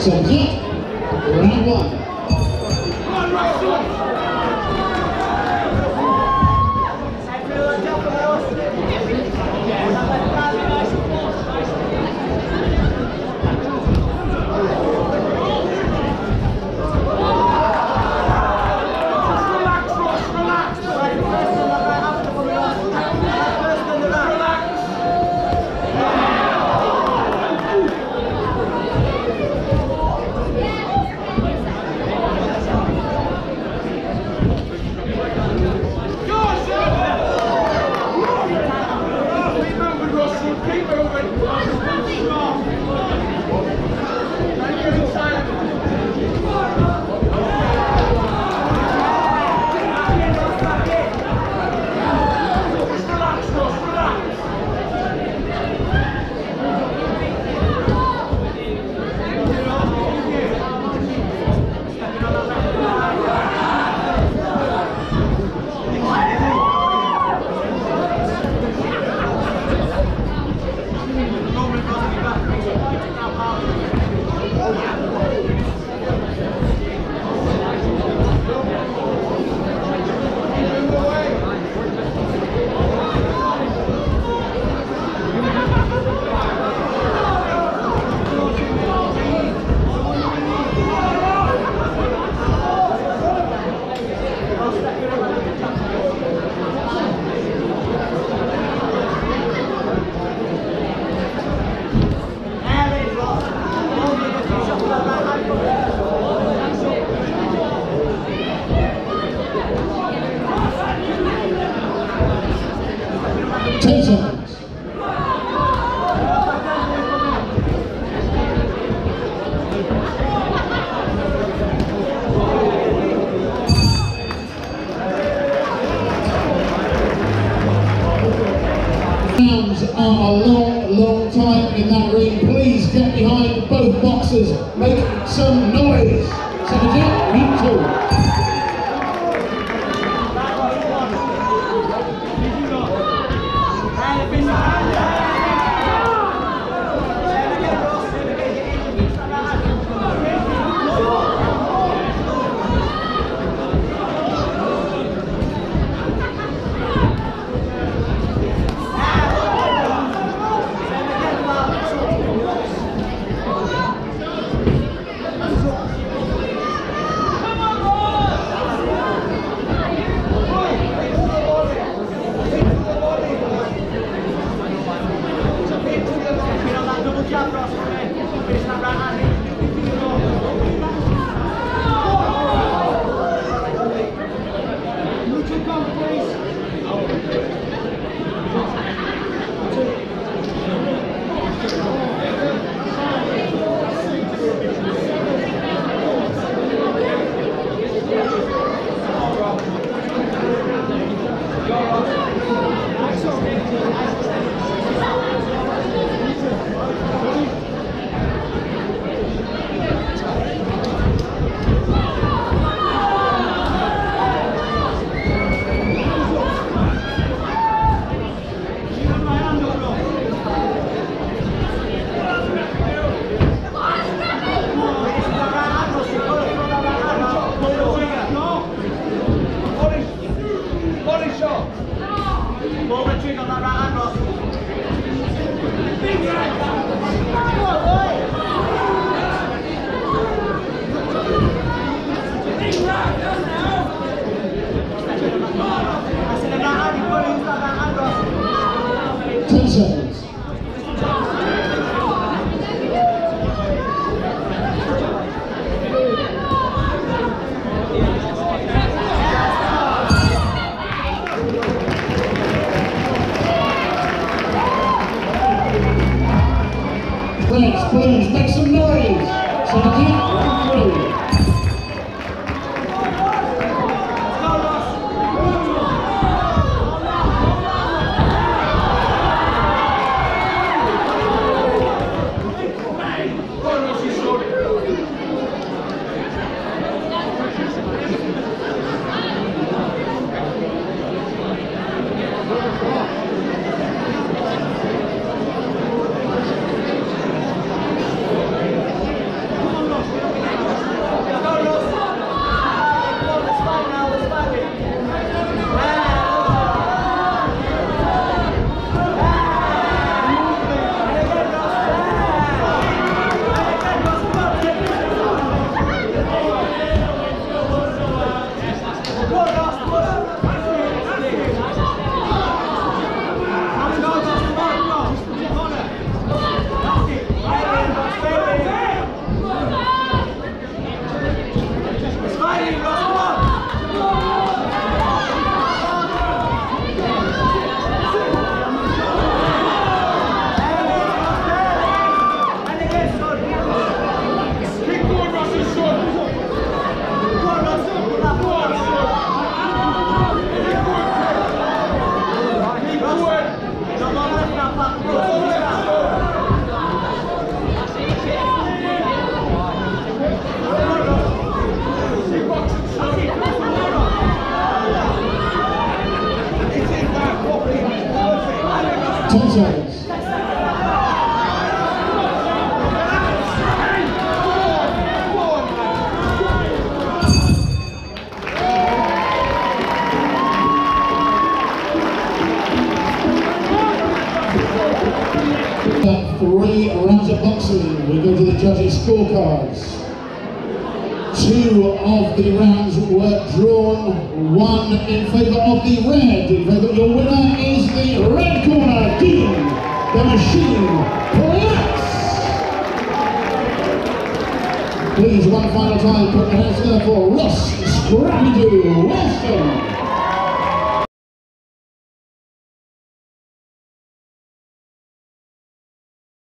seconds left. Round one. Rounds are a long time in that ring. Please get behind both boxers. Make some noise. Second out, round two. Platts, please make some noise. Second out, round three. 10 seconds. Three rounds of boxing. We go to the judges' scorecards. 2 of the rounds were drawn, 1 in favour of the red. In favour, your winner is the red corner, Dean the Machine Platts. Please, one final time, put your hands together for Ross Scrappy-Doo Weston.